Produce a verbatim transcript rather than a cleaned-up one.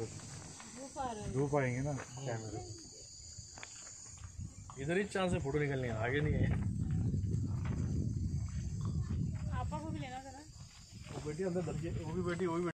धूप आएंगे ना कैमरे। इधर ही चांस है फोटो निकलने, आगे नहीं है। आपा को भी लेना था ना। वो बेटी अंदर दब गई, वो भी बेटी वो भी